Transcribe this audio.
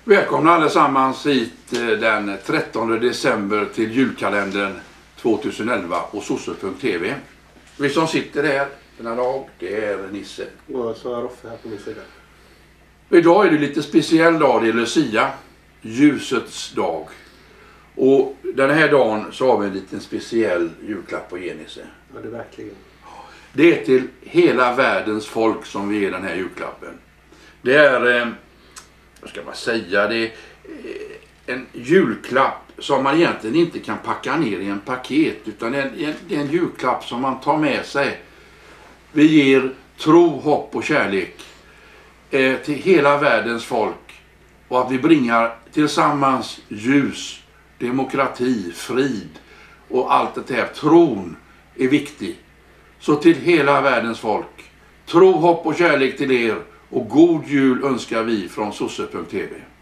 Välkomna allesammans hit den 13 december till julkalendern 2011 och sosse.tv. Vi som sitter här denna dag, det är Nisse. Och så är Roffe här på min sida. Idag är det lite speciell dag, det är Lucia, ljusets dag. Och den här dagen så har vi en liten speciell julklapp på Nisse. Ja, det är verkligen. Det är till hela världens folk som vi ger den här julklappen. Det är, vad ska man säga, det är en julklapp som man egentligen inte kan packa ner i en paket, utan det är en julklapp som man tar med sig. Vi ger tro, hopp och kärlek till hela världens folk, och att vi bringar tillsammans ljus, demokrati, frid och allt det här. Tron är viktig. Så till hela världens folk, tro, hopp och kärlek till er, och god jul önskar vi från sosse.tv.